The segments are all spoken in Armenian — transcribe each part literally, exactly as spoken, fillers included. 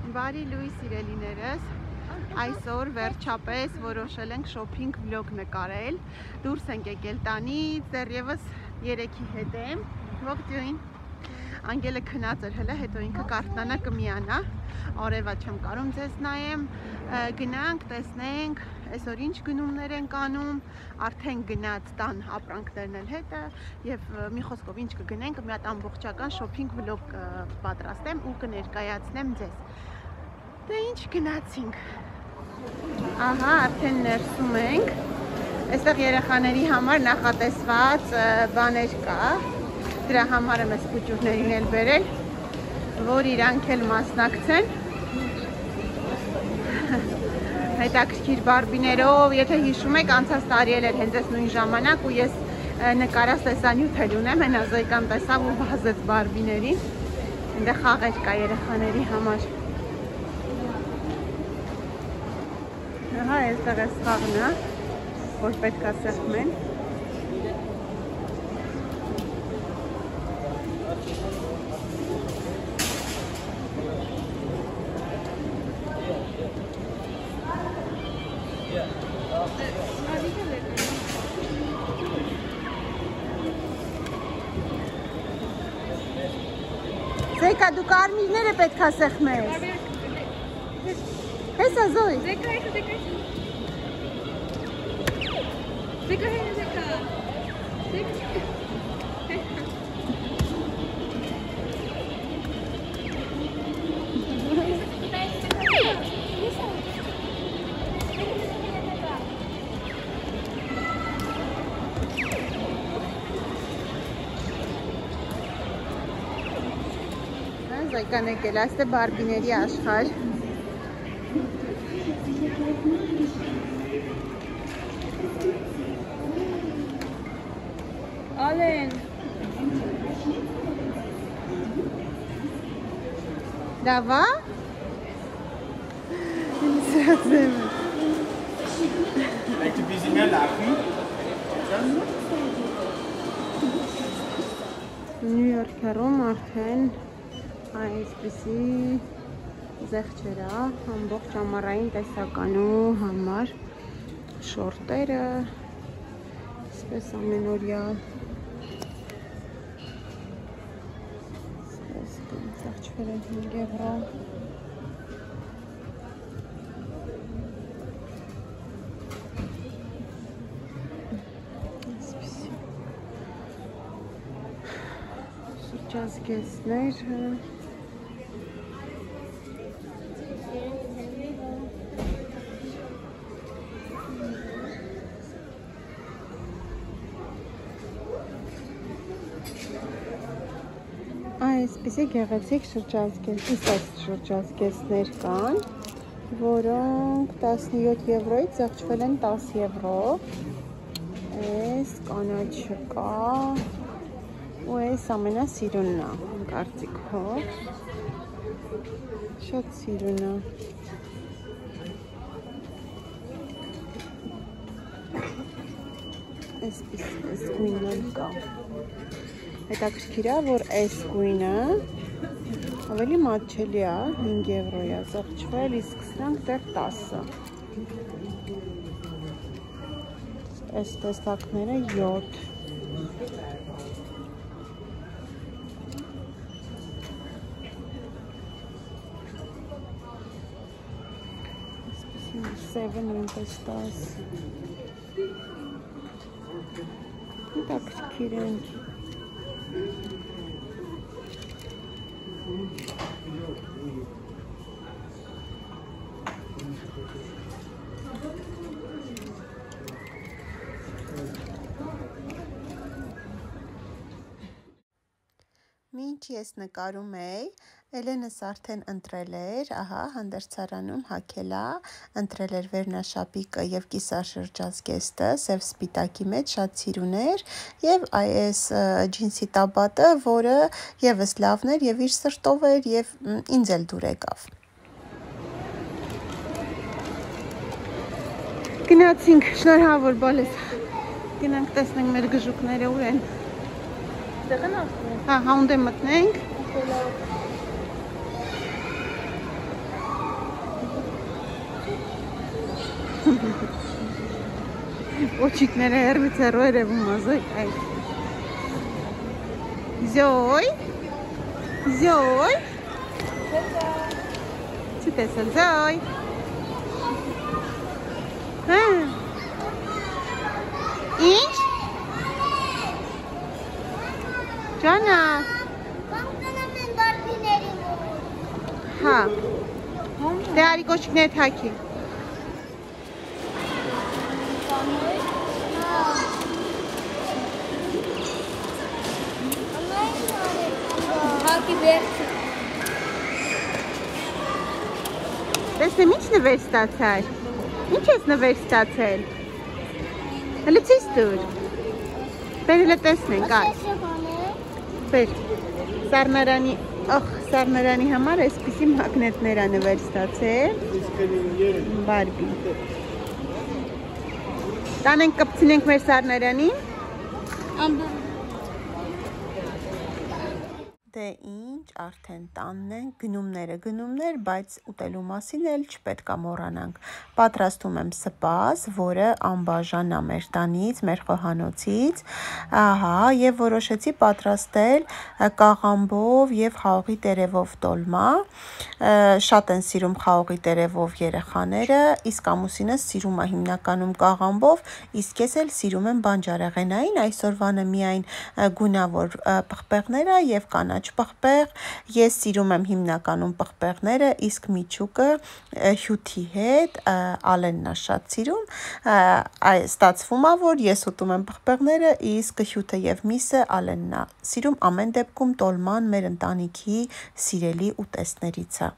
Բարի լույս սիրելիներս, այսօր վերջապես որոշել ենք շոփինգ վլոգ նկարել, դուրս ենք եկել տանից, դեռևս երեքի հետ եմ, ողջույն, Անգելը քնած էր հələ, հետո ինքը կարտնանա կմիանա, արևա չեմ կարում ձեզ նայեմ, գնանք, տեսնենք, այսօր ինչ գնումներ ենք անում, արդեն գնաց տան ապրանքներն էլ հետը և մի խոսքով ինչ կգնենք, մի հատ ամբողջական շոփինգ վլոգ պատրաստեմ ու կներկայացնեմ ձեզ։ Դե ինչ գնացինք։ Ահա, արդեն ներսում ենք։ Այստեղ երեխաների համար նախատեսված բաներ կա։ Դրա համար եմ այս փուճուրներին էլ բերել, որ իրանք էլ մասնակցեն։ Հետաքրքիր բարբիներով, եթե հիշում եք, անցած տարի էլ էր հենց այս նույն ժամանակ ու ես նկարած տեսանյութ էլ ունեմ, հենա Զոյկան տեսավ ու վազեց բարբիներին։ Այնտեղ խաղեր կա երեխաների համար։ Ահա, այստեղ էս խաղն է, որ պետք է սեղմեն։ Զեյկա, դու կարմիրները պետք է սեղմես։ Հեսա Զոյ։ Զեյկա, հեսա, Զեյկա։ Զեյկա, հեսա, Զեյկա։ Զոյկան եկել, այստեղ բարբիների աշխարհ։ Ալեն։ Դավա։ Ինձ Lijkt een beetje meer lachen. Նյու Յորքերում արդեն այսպիսի զեղչեր է, ամբողջ ամառային տեսականու համար շորտերը, այսպես ամենօրյա զեղչվեր են հինգ եվրո։ Շրջազգեստներ Այսպիսի գեղեցիկ շրջազգեստներ կան, որոնք տասնյոթ եվրոյից զեղչվել են տաս եվրո, այս կանաչը կա, ու այս ամենասիրունն է, կարծիքով, շատ սիրուն է։ Այսպես գույնն էլ կա։ Հետաքրքիր է, որ այս գույնը ավելի մատչելի է, հինգ եվրոյ է զեղչվել, իսկ սրանք դեռ տասը։ Այս տեսակները յոթ։ Սևը նույնպես տաս։ Հետաքրքիր են։ Մինչ ես նկարում էի, Էլենս արդեն ընտրել էր, ահա, հանդերձարանում հագել է, ընտրել էր վերնաշապիկը և կիսաշրջազգեստը, սև սպիտակի մեջ շատ սիրուն էր, և այս ջինսի տաբատը, որը ևս լավն էր, և իր սրտով էր, և ինձ էլ դուր եկավ։ Գնացինք, շնորհավոր բալես, գնանք տեսնենք մեր գժուկները ուր են։ Դեղ են ասում։ Հա, հաունդ եմ մտնենք։ Ոչիկները հեռվից հեռու երևում ազոյ այդ Զոյ Զոյ Չի տեսել Զոյ Հա Ինչ Ջանա Հա Դե արի կոչիկները թաքի Տեսնեմ ինչ նվեր ստացար Ինչ ես նվեր ստացել Հլը ցույց տուր Բեր հլը տեսնենք այ Բեր Սառնարանի Ախ սառնարանի համար այսպիսի մագնետներ ա նվեր ստացել Բարբի Տանենք կպցնենք մեր սառնարանին Դե ինչ արդեն տանն են գնումները գնումներ, բայց ուտելու մասին էլ չպետք է մոռանանք։ Պատրաստում եմ սպաս, որը անբաժան է մեր տանից, մեր խոհանոցից, ահա, եւ որոշեցի պատրաստել կաղամբով եւ խաղողի տերևով տոլմա։ Շատ են սիրում խաղողի տերևով երեխաները, իսկ ամուսինս սիրում է հիմնականում կաղամբով, իսկ ես էլ սիրում եմ բանջարեղենային, այսօրվանը միայն գունավոր պղպեղներ է եւ կանաչ պղպեղ, ես սիրում եմ հիմնականում պղպեղները, իսկ միջուկը հյութի հետ, Ալենն է շատ սիրում, ստացվում է, որ ես ուտում եմ պղպեղները, իսկ հյութը եւ միսը Ալենն է սիրում, ամեն դեպքում տոլման մեր ընտանիքի սիրելի ուտեստներից է։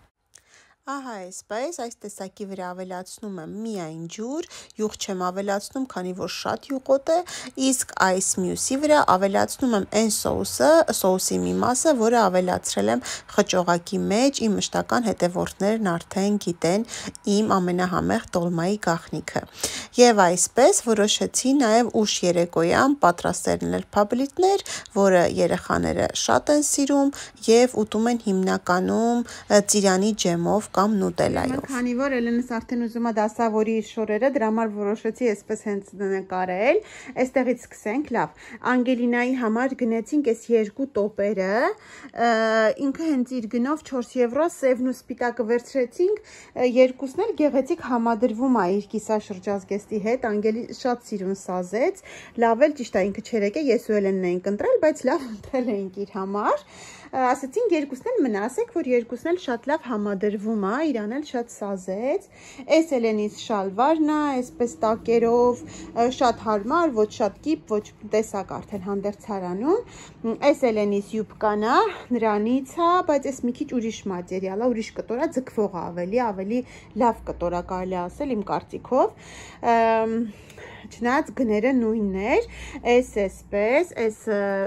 Ահա այսպես, այս տեսակի վրա ավելացնում եմ միայն ջուր, յուղ չեմ ավելացնում, քանի որ շատ յուղոտ է, իսկ այս մյուսի վրա ավելացնում եմ այն սոուսը, սոուսի մի մասը, որը ավելացրել եմ խճողակի մեջ, իմ մշտական հետևորդներն արդեն գիտեն իմ ամենահամեղ տոլմայի գաղտնիքը։ Եվ այսպես որոշեցի նաև ուշ երեկոյան պատրաստել նրբաբլիթներ, որը երեխաները շատ են սիրում եւ ուտում են հիմնականում ծիրանի ջեմով կամ նուտելայով։ Քանի որ Էլենս արդեն ուզում է դասավորի իր շորերը, դրա համար որոշեցի այսպես հենց նկարել։ Այստեղից սկսենք, լավ։ Անգելինայի համար գնեցինք այս երկու տոպերը, ինքը հենց իր գնով չորս եվրո, սևն ու սպիտակը վերցրեցինք, երկուսն էլ գեղեցիկ համադրվում է իր կիսաշրջազգեստի հետ, Անգելի շատ սիրուն սազեց, լավ էլ ճիշտ է ինքը չերեկ է, ես ու Էլենն էինք ընտրել, բայց լավ ընտրել էինք իր համար։ Ասացինք երկուսն էլ մնացեք, որ երկուսն էլ շատ լավ համադրվում է, իրան էլ շատ սազեց։ Այս Էլենից շալվարն է, այսպես տակերով, շատ հարմար, ոչ շատ կիպ, ոչ տեսակ արդեն հանդերձարանում։ Այս Էլենից յուբկան է, նրանից է, բայց այս մի քիչ ուրիշ մատերիալ է, ուրիշ կտոր է, ձգվող է ավելի, ավելի լավ կտոր է կարելի ասել իմ կարծիքով։ Չնայած գները նույններ, այս էսպես, այս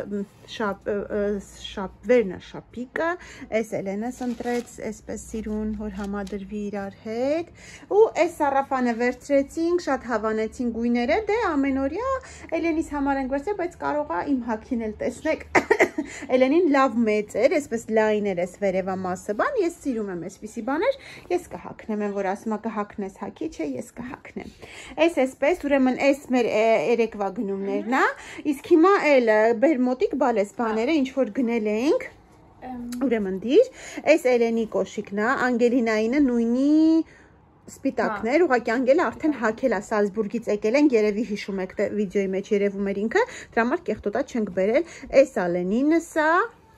վերն է շապիկը, այս Էլենս ընտրեց, այսպես սիրուն, որ համադրվի իրար հետ, ու այս սարաֆանը վերցրեցինք, շատ հավանեցին գույները, դե ամենօրյա Էլենիս համար ենք վերցրել, բայց կարող է իմ հագին էլ տեսնեք, Էլենին լավ մեծ էր, այսպես լայն էր այս վերևա մասը բան, ես սիրում եմ այսպիսի բաներ, ես կհագնեմ, են որ ասում է կհագնես հագի, չէ, ես կհագնեմ։ Այս այսպես, ուրեմն այս մեր երեկվա գնումներն է, իսկ հիմա էլ բերմոտիկ բալես բաները, ինչ որ գնել էինք, ուրեմն դիր, այս Էլենի կոշիկն է, Անգելինայինը նույնի սպիտակներ, ուղղակի Անգելը արդեն հագել է Սալզբուրգից եկել են, երևի հիշում եք վիդեոյի մեջ երևում էր ինքը, դրա համար կեղտոտա չենք բերել, այս Ալենինս է,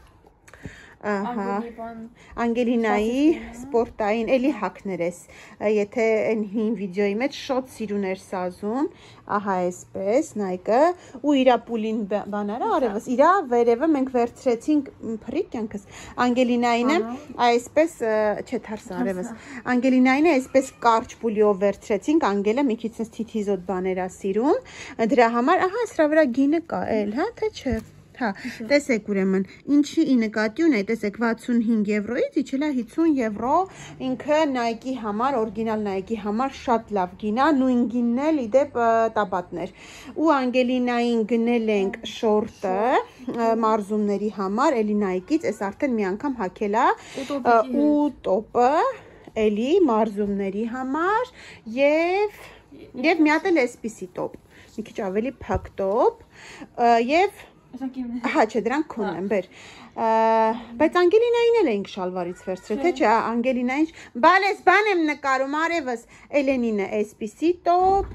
Անգելինայի սպորտային էլի հագներ ես, եթե այն հին վիդեոյի մեջ շատ սիրուն էր սազում, ահա այսպես, նայկը, ու իրա պուլին բանարը արևս, իրա վերևը մենք վերցրեցինք փռիկ կյանքս, Անգելինայինը այսպես, չէ թարսը արևս, Անգելինայինը այսպես կարճ պուլիով վերցրեցինք, Անգելը մի քիչ թիթիզոտ բաներ է սիրում, դրա համար, ահա սրա վրա գինը կա էլ, հա, թե չէ։ Հա, տեսեք ուրեմն, ինչի ի նկատի ունի, տեսեք վաթսունհինգ եվրոից իջել է հիսուն եվրո, ինքը Nike-ի համար, օրիգինալ Nike-ի համար շատ լավ գին է, նույն գինն էլ իդեպ տաբատներ։ Ու Անգելինային գնել ենք շորտը մարզումների համար, էլի Nike-ից, այս արդեն մի անգամ հագել է, ու տոպը, էլի մարզումների համար եւ եւ մի հատ էլ էսպիսի տոп, մի քիչ ավելի փակ տոп եւ հա չէ դրանք քոնն են, բեր բայց Անգելինային էլ էինք շալվարից վերցրել, թե չէ, Անգելինային բալես բան եմ նկարում, արևս Էլենինը էսպիսի տոп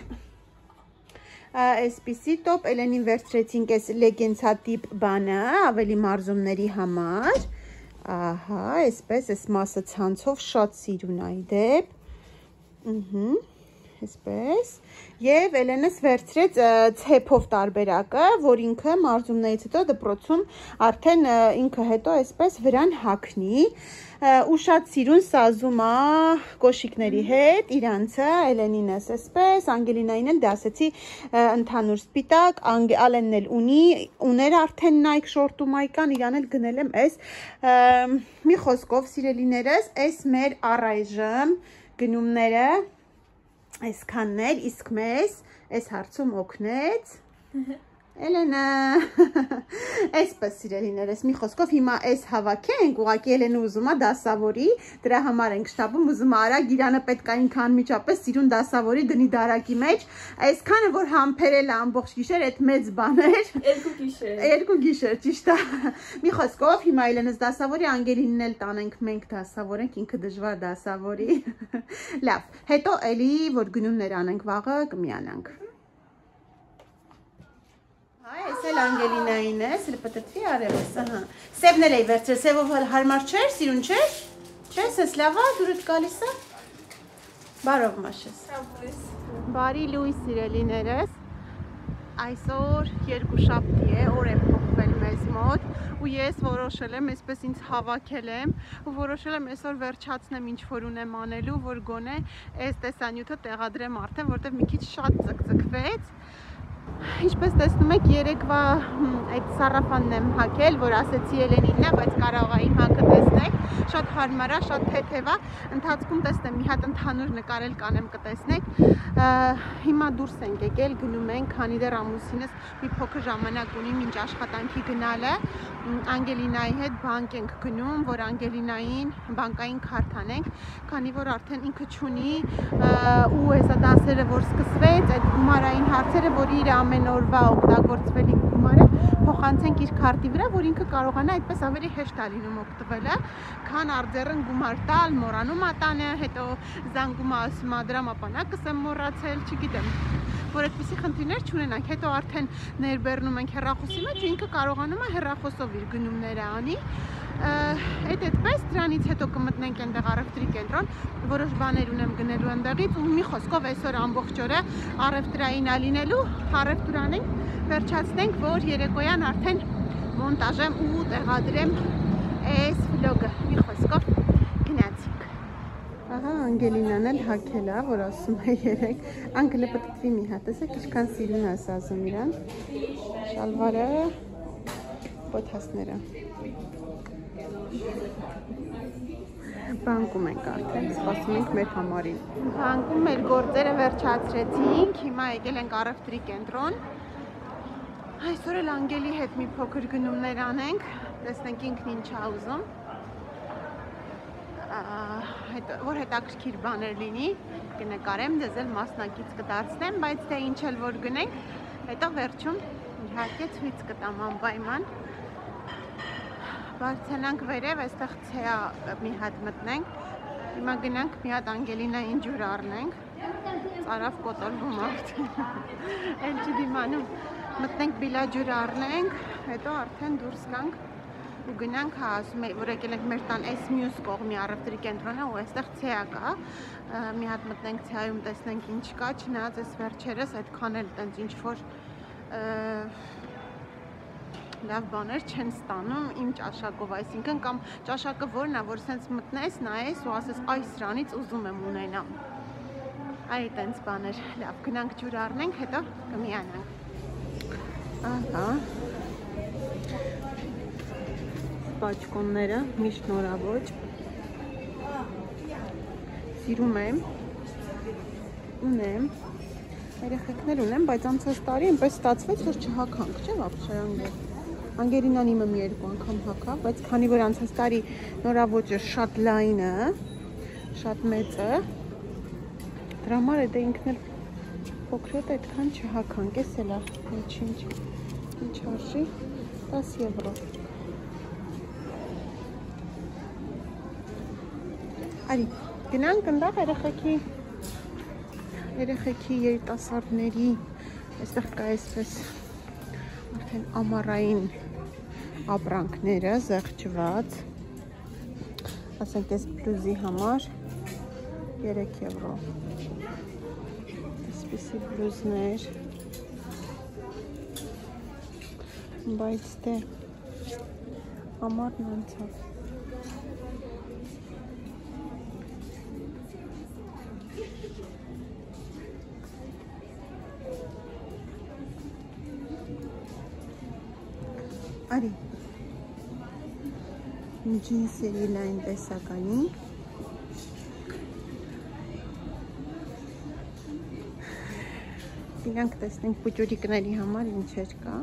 էսպիսի տոп, Էլենին վերցրեցինք այս լեգենցատիպ բանը, ավելի մարզումների համար, ահա, այսպես, այս մասը ցանցով շատ սիրուն է ի դեպ, ըհը, այսպես, եւ Էլենս վերցրեց ցեփով տարբերակը, որ ինքը մարզումներից հետո դպրոցում արդեն ինքը հետո այսպես վրան հագնի, ու շատ սիրուն սազում է կոշիկների հետ, իրանցը, Էլենինս այսպես, Անգելինային էլ դասեցի ընդհանուր սպիտակ, Ալենն էլ ունի, ուներ արդեն Nike շորտում այկան, իրան էլ գնել եմ այս, մի խոսքով սիրելիներս, այս մեր առայժմ գնումները, այսքանն էլ, իսկ մեզ այս հարցում օգնեց Էլենը, այսպես սիրելիներս, մի խոսքով հիմա այս հավաքենք, ուղղակի Էլենը ուզում է դասավորի, դրա համար ենք շտապում, ուզում է արագ, իրանը պետք է ինքան միջապես սիրուն դասավորի դնի դարակի մեջ, այսքանը որ համբերել է ամբողջ գիշեր, այդ մեծ բան էր, երկու գիշեր, երկու գիշեր, ճիշտ է, մի խոսքով հիմա Էլենս դասավորի, Անգելինն էլ տանենք մենք դասավորենք, ինքը դժվար դասավորի, լավ, հետո էլի որ գնումներ անենք վաղը կմիանանք Այս էլ Անգելինային է, սել պտտվի արևս, ահա, սևներ էի վերցրել, սևով հարմար չէր, սիրուն չէր, չես, ես լավա, դուրդ կալիս է, բարով մաշես, բարի լույս սիրելիներս, այսօր երկուշաբթի է, օր է փոխվել մեզ մոտ, ու ես որոշել եմ, այսպես ինձ հավաքել եմ, ու որոշել եմ այսօր վերջացնեմ ինչ որ ունեմ անելու, որ գոնե այս տեսանյութը տեղադրեմ արդեն, որտեղ մի քիչ շատ ձգձգվեց, Ինչպես տեսնում եք, երեկվա այդ սարաֆանն եմ հագել, որ ասեցի Էլենինն է, բայց կարող է իմ հագը տեսնեք, շատ հարմար է, շատ թեթև է, ընթացքում տեսնեմ, մի հատ ընդհանուր նկարել կանեմ կտեսնեք, հիմա դուրս ենք եկել, գնում ենք, քանի դեռ ամուսինս մի փոքր ժամանակ ունի մինչ աշխատանքի գնալը, Անգելինայի հետ բանկ ենք գնում, որ Անգելինային բանկային քարտ անենք, քանի որ արդեն ինքը չունի ու հեսա դասերը որ սկսվեց, այդ գումարային հարցերը, որ իր ամեն օրվա օգտագործվելիք գումարը փոխանցենք իր քարտի վրա, որ ինքը կարողանա այդպես ավելի հեշտ է լինում օգտվելը, քան արձեռն գումար տալ, մոռանում ա տանը, հետո զանգում ա ասում ա դրա մապանակս եմ մոռացել, չգիտեմ, որ այդպիսի խնդիրներ չունենանք, հետո արդեն ներբեռնում ենք հեռախոսի մեջ ու ինքը կարողանում է հեռախոսով իր գնումները անի, այդ այդպես դրանից հետո կմտնենք այնտեղ առևտրի կենտրոն, որոշ բաներ ունեմ գնելու այնտեղից ու մի խոսքով այսօր ամբողջ օրը առևտրային ալինելու, առևտուր անենք, վերջացնենք, որ երեկոյան արդեն մոնտաժեմ ու տեղադրեմ այս վլոգը, մի խոսքով գնացինք։ Ահա Անգելինան էլ հագել է, որ ասում է երեք, Անգելը պտտվի մի հատ, տեսեք ինչքան սիրուն է ասում իրան, շալվարը, պոթասները։ Բանկում ենք արդեն, սպասում ենք մեր համարին։ Բանկում մեր գործերը վերջացրեցինք, հիմա եկել ենք առևտրի կենտրոն։ Այսօր էլ Անգելի հետ մի փոքր գնումներ անենք, տեսնենք ինքն ինչ է ուզում։ Որ հետաքրքիր բաներ լինի, կնկարեմ, դες էլ մասնակից կդարձնեմ, բայց թե ինչ էլ որ գնենք, հետո վերջում իհարկե ցույց կտամ անպայման։ Բարձրանանք վերև, այստեղ ցեա մի հատ մտնենք, հիմա գնանք մի հատ Անգելինային ջուր առնենք, ծարավ կոտորվում արդեն, էլ չդիմանում, մտնենք բիլա ջուր առնենք, հետո արդեն դուրս գանք ու գնանք, հա, ասում է, որ եկել ենք մեր տան այս մյուս կողմի առևտրի կենտրոնը ու այստեղ ցեա կա, մի հատ մտնենք ցեայում տեսնենք ինչ կա, չնայած այս վերջերս այդքան էլ տենց ինչ որ լավ բաներ չեն ստանում իմ ճաշակով, այսինքն կամ ճաշակը որն է, որ սենց մտնես, նայես ու ասես այ սրանից ուզում եմ ունենամ։ Այ տենց բաներ, լավ, գնանք ջուր առնենք, հետո կմիանանք։ Ահա։ Պաչկոնները, միշտ նորավոր։ Սիրում եմ։ Ունեմ։ Երեխեքներ ունեմ, բայց անցած տարի այնպես ստացվեց, որ չհագանք, չէ՞ вообще անգել։ Անգելինան իմը մի երկու անգամ հագավ, բայց քանի որ անցած տարի նորավոճը շատ լայն է, շատ մեծ է։ Դրա համար է դե ինքն էլ փոքրոտ այդքան չհաքանք, էս էլ է ինչ ինչ արժի տաս եվրո։ Արի, գնանք ընդեղ երեխեքի երեխեքի երիտասարդների, այստեղ կա այսպես արդեն ամառային ապրանքները զեղչված, ասենք այս բլուզի համար երեք եվրո, այսպիսի բլուզներ, բայց դե ամառն անցավ։ Արի, ջինսերի լայն տեսականի, իրանք տեսնենք պուճուրիկների համար ինչեր կա։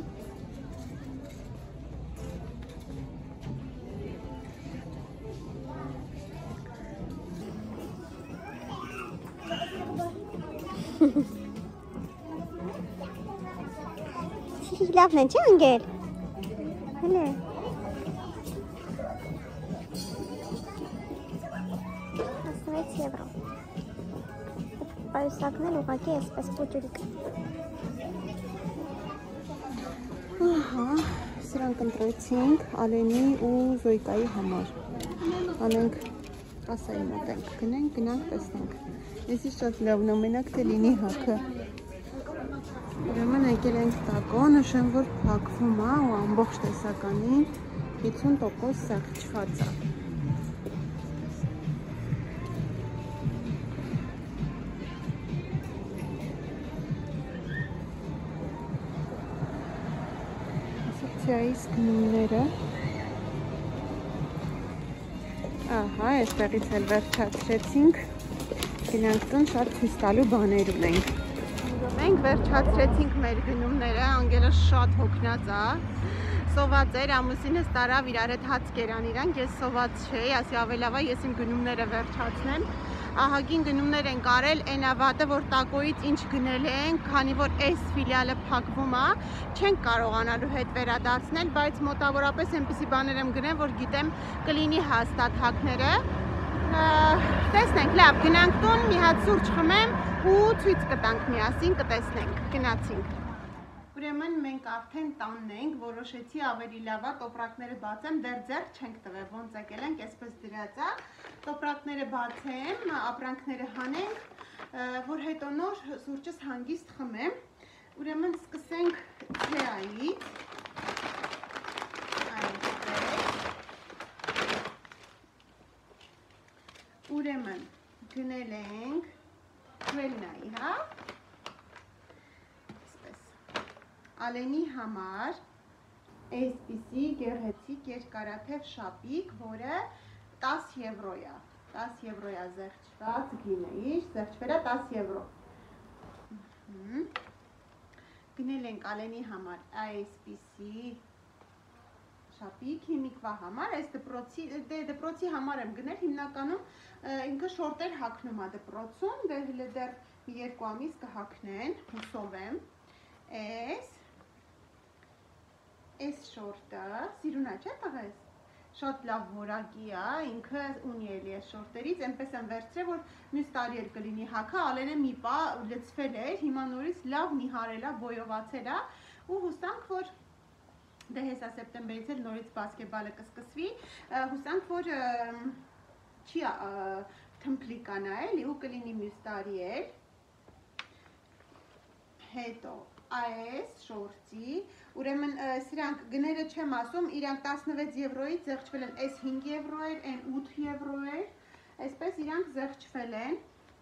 Լավն է, չէ՞ ընկել։ Հələ։ տասնվեց եվրո։ Պայուսակն էլ ուղղակի այսպես պուճուրիկ։ Ահա, սրանք ընտրեցինք Ալենի ու Զոյկայի համար։ Անենք կասայի մոտենք, գնենք, գնանք, տեսնենք։ Էսի շատ լավն է, մենակ թե լինի հաքը։ Ուրեմն եկել ենք տակո, նշեմ, որ փակվում է ու ամբողջ տեսականին հիսուն տոկոս զեղչված է։ Ասոցիայից գնումները։ Ահա, այստեղից էլ վերջացրեցինք։ Գնանք տուն, շատ ցույց տալու բաներ ունենք։ Մենք վերջացրեցինք մեր գնումները, Անգելը շատ հոգնած է, սոված էր, ամուսինս տարավ իրար հետ հաց կերան իրանք, ես սոված չէի, ասի ավելավա ես իմ գնումները վերջացնեմ, ահագին գնումներ ենք արել, այն ավատը, որ տակոյից ինչ գնել ենք, քանի որ այս ֆիլիալը փակվում է, չենք կարողանալու հետ վերադարձնել, բայց մոտավորապես այնպիսի բաներ եմ գնել, որ գիտեմ կլինի հաստատ հակները, տեսնենք, լավ, գնանք տուն, մի հատ սուրճ խմեմ ու ցույց կտանք միասին, կտեսնենք, գնացինք։ Ուրեմն մենք արդեն տանն ենք, որոշեցի ավելի լավ է տոպրակները բացեմ, դեռ ձեռք չենք տվել, ոնց եկել ենք, այսպես դրած է, տոպրակները բացեմ, ապրանքները հանենք, որ հետո նոր սուրճս հանգիստ խմեմ։ Ուրեմն սկսենք թեայից։ Ուրեմն գնել ենք Վելնայի, հա, այսպես, Ալենի համար այսպիսի գեղեցիկ երկարաթև շապիկ, որը տաս եվրո է, տաս եվրո է զեղչված գինը, իշ, զեղչվել է տաս եվրո։ Գնել ենք Ալենի համար այսպիսի շապիկ, հիմիկվա համար, այս դպրոցի համար եմ գնել, հիմնականում ինքը շորտեր հակնում է դպրոցում, դեռ երկու ամիս կհակնեն, հուսով եմ, այս շորտը, սիրունա չէ տղես, շատ լավ որակի է, ինքը ունի էլի այս շորտերից, այնպես եմ վերցրել, որ մյուս տարի էլ կլինի հակը, Ալենը մի պա լծվել էր, հիմա նորից լավ նիհարել է, բոյովացել է ու հուսանք, որ դե հեսա սեպտեմբերից էլ նորից բասկետբալը կսկսվի, հուսանք, որ չի թմփլիկանա էլի ու կլինի մյուս տարի էլ, հետո այս շորտի, ուրեմն սրանք գները չեմ ասում, իրանք տասնվեց եվրոյից զեղչվել են, այս հինգ եվրո էր, այն ութ եվրո էր, այսպես իրանք զեղչվել են,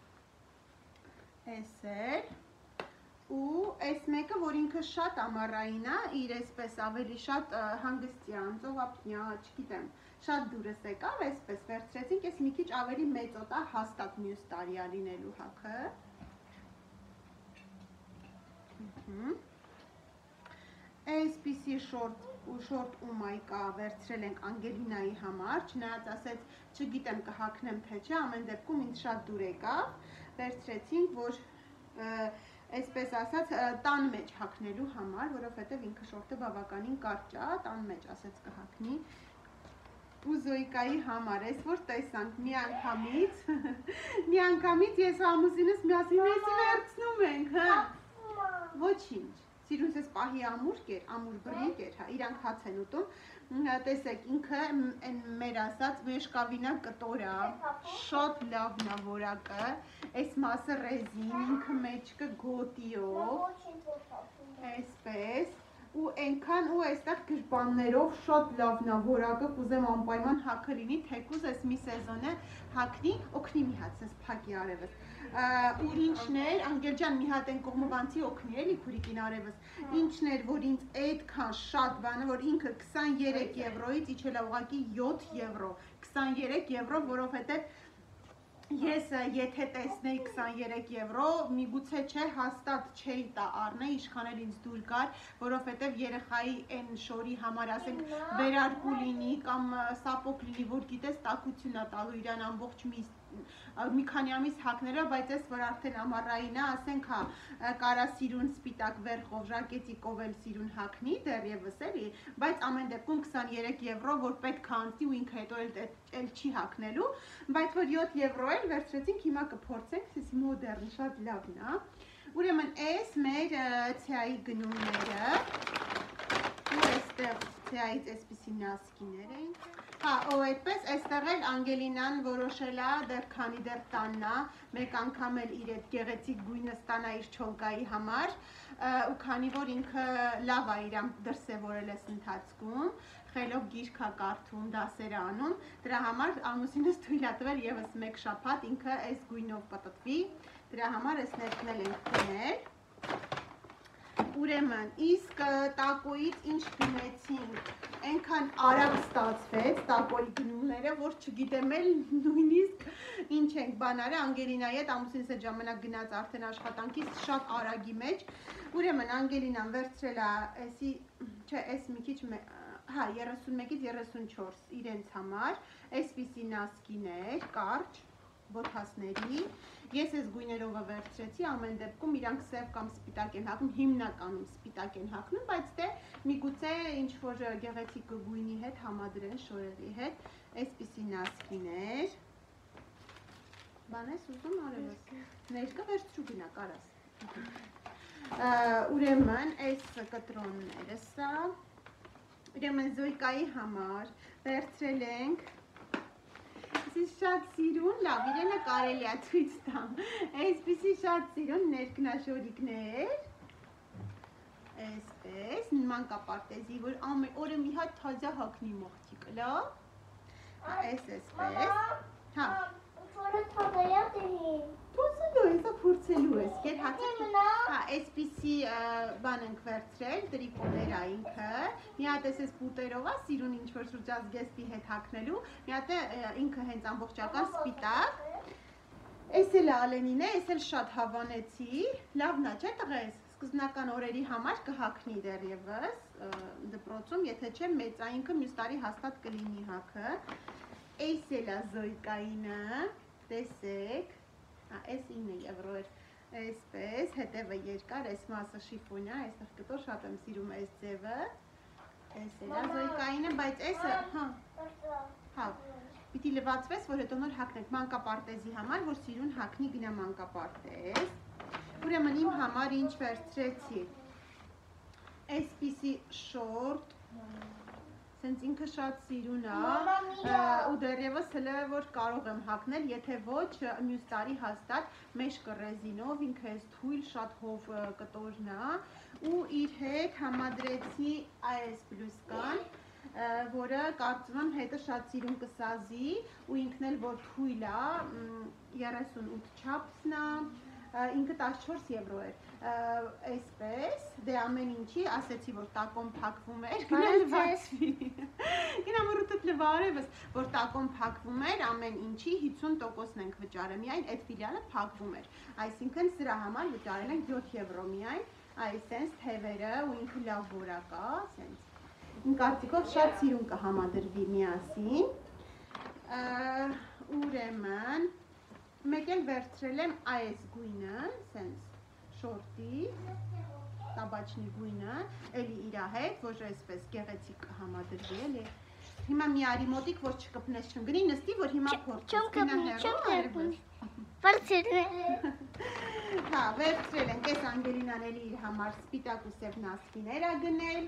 այս էր, ու այս մեկը, որ ինքը շատ ամառային է, իր այսպես ավելի շատ հանգստյան, ծովափնյա, չգիտեմ, շատ դուրս եկավ, այսպես վերցրեցինք, ես մի քիչ ավելի մեծոտ է, հաստատ մյուս տարի է լինելու հագը։ Այսպիսի շորտ ու շորտ ումայ կա վերցրել ենք Անգելինայի համար, չնայած ասեց չգիտեմ կհագնեմ թե չէ, ամեն դեպքում ինձ շատ դուր եկավ, վերցրեցինք, որ այսպես ասած տան մեջ հագնելու համար, որովհետև ինքը շորտը բավականին կարճ է, տան մեջ ասեց կհագնի։ Ու Զոյկայի համար ես որ տեսանք մի անգամից, մի անգամից ես ամուսինս միասին էսի վերցնում ենք, հա, ոչինչ, սիրունս ես պահի ամուր կեր, ամուր բռնիկ էր, հա, իրանք հաց են ուտում, տեսեք ինքը մեր ասած մեշկավինա կտորա, շոտ լավնա որակը, այս մասը ռեզին, ինքը մեջկը գոտիով, այսպես, ու այնքան ու այստեղ գրպաններով շատ լավն է որակը կուզեմ անպայման հագը լինի, թեկուզ այս մի սեզոնը հագնի, օգնի մի հատ, սենց փակի արևս։ Ու ինչն էր, Անգել ջան մի հատ են կողմովանցի օգնի էլի քուրիկին արևս, ինչն էր, որ ինձ այդքան շատ բանը, որ ինքը քսաներեք եվրոից իջել է ուղղակի յոթ եվրո, քսաներեք եվրո, որովհետև ես եթե տեսնեի քսաներեք եվրո, միգուցե չէ, հաստատ չէի տա առնեի, իշխան էլ ինձ դուր գար, որովհետև երեխայի այն շորի համար, ասենք, վերարկու լինի կամ սապոկ լինի, որ գիտես տաքություն է տալու իրան ամբողջ մի քանի ամիս հագները, բայց ես որ արդեն ամառային է, ասենք հա, կարա սիրուն սպիտակ վեր խովժակեցի կովել սիրուն հագնի, դեռևս էլի, բայց ամեն դեպքում քսաներեք եվրո, որ պետք է անցնի ու ինքը հետո էլ չի հագնելու, բայց որ յոթ եվրո էլ վերցրեցինք, հիմա կփորձենք, սես մոդեռն, շատ լավն է։ Ուրեմն այս մեր ցեայի գնումները, ու այստեղ ցեայից այսպիսի նասկիներ էին։ Հա, ու այդպես այստեղ էլ Անգելինան որոշել է, դեռ քանի դեռ տանն է, մեկ անգամ էլ իր այդ գեղեցիկ գույնը ստանա իր չոլկայի համար, ու քանի որ ինքը լավ է իրան դրսևորել ես ընթացքում, խելով գիրք է կարդում, դասեր է անում, դրա համար ամուսինս թույլ է տվել ևս մեկ շաբաթ ինքը այս գույնով պտտվի, դրա համար այս ներքնել ենք գնել։ Ուրեմն, իսկ տակոյից ինչ գնեցինք, այնքան արագ ստացվեց տակոյի գնումները, որ չգիտեմ էլ նույնիսկ ինչ ենք բանարը, Անգելինայի հետ ամուսինս այդ ժամանակ գնաց արդեն աշխատանքից շատ արագի մեջ, ուրեմն Անգելինան վերցրել է էսի, չէ, էս մի քիչ, հա, երեսունմեկից երեսունչորս իրենց համար, այսպիսի նասկիներ, կարճ, բոթասների, ես ես գույներով վերցրեցի, ամեն դեպքում իրանք սև կամ սպիտակ են հագնում, հիմնականում սպիտակ են հագնում, բայց դե միգուցե ինչ-որ գեղեցիկ գույնի հետ համադրեն շորերի հետ, այսպիսի նասկիներ, բան ես ուզում արևս, ներկը վերցրու գնա, կարաս, ուրեմն այս կտրոնները սա, ուրեմն Զոյկայի համար վերցրել ենք, Այսպես շատ սիրուն, լավ, իրենը կարելի է ցույց տամ, այսպիսի շատ սիրուն ներքնաշորիկներ, այսպես, մանկապարտեզի, որ ամեն օրը մի հատ թազա հագնի մողջիկը, լավ, այս այսպես, հա, Որը թագայա դեհին։ Թոսելու ես, փորձելու ես, կեր հացեք, հա, այսպիսի բան ենք վերցրել, տրիկոներ է ինքը, մի հատ ես բուտերով է, սիրուն ինչ-որ շրջազգեստի հետ հագնելու, մի հատ ինքը հենց ամբողջական սպիտակ, այս էլ ալենին է, այս էլ շատ հավանեցի, լավն է, չէ տղես, սկզբնական օրերի համար կհագնի դեռևս դպրոցում, եթե չէ մեծայինքը մյուս տարի հաստատ կլինի հագը, այս էլ է Զոյկայինը, տեսեք, այս ինը եվրո էր, այսպես, հետևը երկար, այս մասը շիֆոն է, այստեղ կտոր շատ եմ սիրում այս ձևը, այս էլ է Զոյկայինը, բայց այսը, հա, հա, պիտի լվացվես, որ հետո նոր հագնենք մանկապարտեզի համար, որ սիրուն հագնի գնա մանկապարտեզ, ուրեմն իմ համար ինչ վերցրեցի, այսպիսի շորտ, Սենց ինքը շատ սիրուն է ու դեռևս հլը որ կարող եմ հագնել, եթե ոչ մյուս տարի հաստատ մեջկը ռեզինով, ինքը ես թույլ շատ հով կտորն է ու իր հետ համադրեցի այս բլուսկան, որը կարծում եմ հետը շատ սիրուն կսազի ու ինքն էլ որ թույլ է, երեսունութ չափսն է, ինքը տասնչորս եվրո էր, այսպես, դե ամեն ինչի, ասեցի, որ տակոն փակվում էր, գնա լվացվի, գնա մրուտըտ լվա արևս, որ տակոն փակվում էր, ամեն ինչի հիսուն տոկոսն ենք վճարը, միայն այդ ֆիլիալը փակվում էր, այսինքն սրա համար վճարել ենք յոթ եվրո միայն, Այ սենց թևերը ու ինքը լավ որակ է, սենց։ Իմ կարծիքով շատ սիրուն կհամադրվի միասին։ Ուրեմն մեկ էլ վերցրել եմ այս գույնը, սենց շորտի, տաբաչնի գույնը, էլի իրա հետ, որ այսպես գեղեցիկ կհամադրվի, էլի։ Հիմա մի արի մոտիկ, որ չկպնես չմ գնի, նստի, որ հիմա փորձես, գնա հեռու, արևս։ Հա, վերցրել ենք, այս Անգելինան էլի իր համար սպիտակ ու սև նասկիներ ա գնել։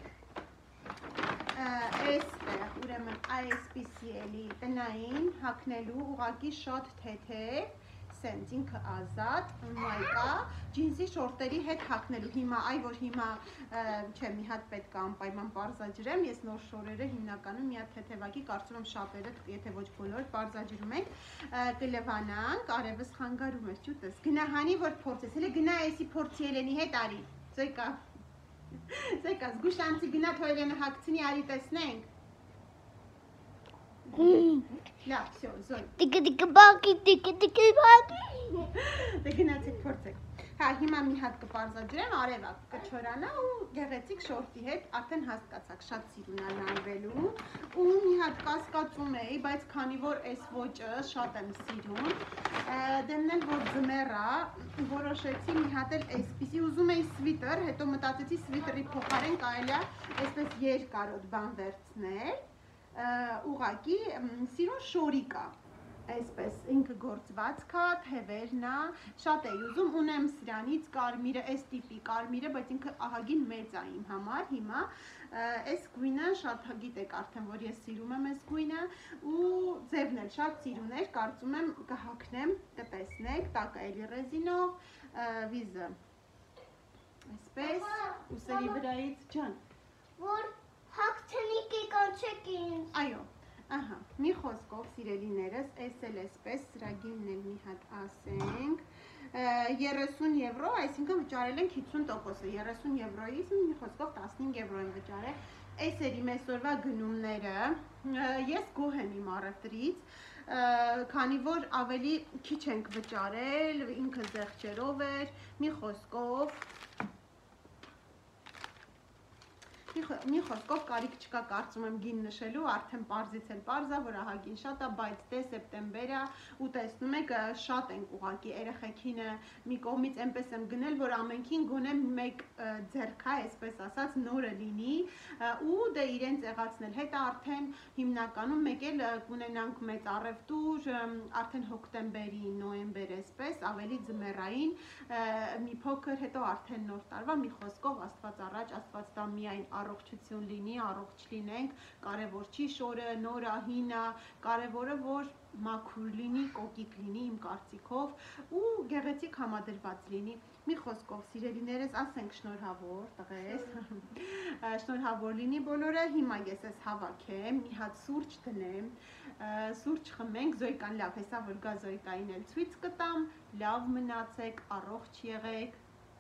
Այստեղ, ուրեմն այսպիսի էլի տնային հագնելու ուղղակի շատ թեթև, սենց ինքը ազատ, մայկա, ջինսի շորտերի հետ հագնելու։ Հիմա, այ որ հիմա չէ, մի հատ պետք է անպայման պարզաջրեմ, ես նոր շորերը հիմնականում մի հատ թեթևակի, կարծում եմ շատերը, եթե ոչ բոլորը պարզաջրում ենք, կլվանանք, արևս խանգարում ես, ճուտս, գնա հանի, որ փորձես, հələ գնա էսի փորձի Էլենի հետ արի, ծոյկա, ծոյկա, զգուշանցի գնա թո Էլենը հագցնի, արի տեսնենք։ Լավ, всё, զոյ։ Տիկը տիկը բակի, տիկը տիկը բակի։ Դե գնացեք փորձեք։ Հա, հիմա մի հատ կպարզաջրեմ, արևա կչորանա ու գեղեցիկ շորտի հետ արդեն հասկացաք, շատ սիրուն է լանվելու ու մի հատ կասկածում էի, բայց քանի որ այս ոճը շատ եմ սիրուն, դեմն էլ որ ձմեռ է, որոշեցի մի հատ էլ այսպիսի ուզում էի սվիտր, հետո մտածեցի սվիտրի փոխարեն կարելի է այսպես երկարոտ բան վերցնել, ուղղակի սիրուն շորիկ է, այսպես ինքը գործվածք է, թևերն է, շատ էի ուզում, ունեմ սրանից կարմիրը, այս տիպի կարմիրը, բայց ինքը ահագին մեծ է իմ համար, հիմա այս գույնը շատ գիտեք արդեն, որ ես սիրում եմ այս գույնը ու ձևն էլ շատ սիրուն էր, կարծում եմ կհագնեմ, կտեսնեք, տակը էլի ռեզինով, վիզը, այսպես, ուսերի վրայից ջան, որ հագցնիկի կանչեք ինձ։ Այո, ահա, մի խոսքով սիրելիներս, այս էլ այսպես, սրագինն էլ մի հատ ասենք, երեսուն եվրո, այսինքն վճարել ենք հիսուն տոկոսը, երեսուն եվրոյից մի խոսքով տասնհինգ եվրո եմ վճարել, այս էր իմ այսօրվա գնումները, ես գոհ եմ իմ առևտրից, քանի որ ավելի քիչ ենք վճարել, ինքը զեղչերով էր, մի խոսքով, Մի խոսքով կարիք չկա կարծում եմ գին նշելու, արդեն պարզից էլ պարզա, որ ահագին շատ է, բայց դե սեպտեմբեր է ու տեսնում եք շատ ենք ուղղակի երեխեքինը մի կողմից այնպես եմ գնել, որ ամենքին գոնե մեկ ձեռքա, այսպես ասած, նորը լինի ու դե իրենց եղածնել հետը արդեն հիմնականում մեկ էլ կունենանք մեծ առևտուր, արդեն հոկտեմբերի, նոյեմբեր այսպես, ավելի ձմեռային, մի փոքր հետո արդեն նոր տարվա, մի խոսքով Աստված առաջ, Աստված տա միայն առողջություն լինի, առողջ լինենք, կարևոր չի շորը, նորա, հինա, կարևորը որ մաքուր լինի, կոկիկ լինի իմ կարծիքով ու գեղեցիկ համադրված լինի։ Մի խոսքով սիրելիներս ասենք շնորհավոր տղես, շնորհավոր լինի բոլորը, հիմա ես ես հավաքեմ, մի հատ սուրճ դնեմ, սուրճ խմենք, Զոյկան լավ, հեսա որ գա Զոյկային էլ ցույց կտամ, լավ մնացեք, առողջ եղեք։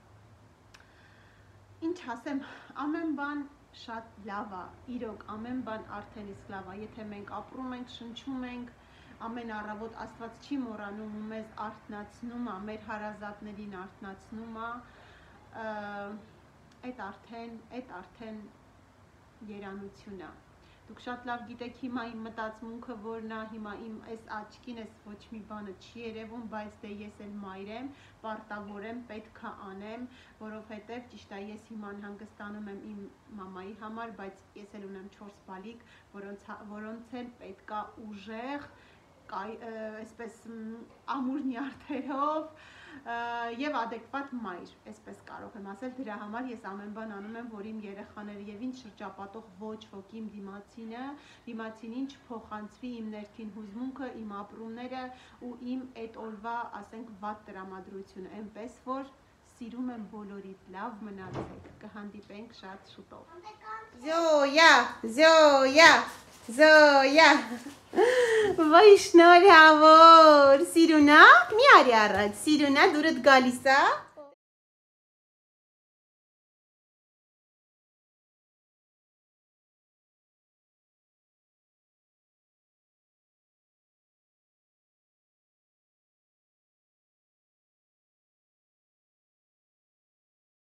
Ինչ ասեմ, ամեն բան շատ լավ է, իրոք ամեն բան արդեն իսկ լավ է, եթե մենք ապրում ենք, շնչում ենք, ամեն առավոտ Աստված չի մոռանում ու մեզ արթնացնում է, մեր հարազատներին արթնացնում է, այդ արդեն, այդ արդեն երանություն է։ Դուք շատ լավ գիտեք հիմա իմ մտածմունքը որն է, հիմա իմ այս աչքին այս ոչ մի բանը չի երևում, բայց դե ես էլ մայր եմ, պարտավոր եմ, պետք է անեմ, որովհետև ճիշտ է ես հիմա հանգստանում եմ իմ մամայի համար, բայց ես էլ ունեմ չորս բալիկ, որոնց, որոնց էլ պետք է ուժեղ, այսպես ամուր նյարդերով և ադեկվատ մայր, այսպես կարող եմ ասել, դրա համար ես ամեն բան անում եմ, որ իմ երեխաները և ինձ շրջապատող ոչ ոք իմ դիմացինը, դիմացինին չփոխանցվի իմ ներքին հուզմունքը, իմ ապրումները ու իմ այդ օրվա, ասենք, վատ տրամադրությունը, այնպես որ սիրում եմ բոլորիդ, լավ մնացեք, կհանդիպենք շատ շուտով։ Զոյա, Զոյա, Զոյա, վայ շնորհավոր, սիրունա, մի արի առաջ, սիրունա դուրդ գալիս է։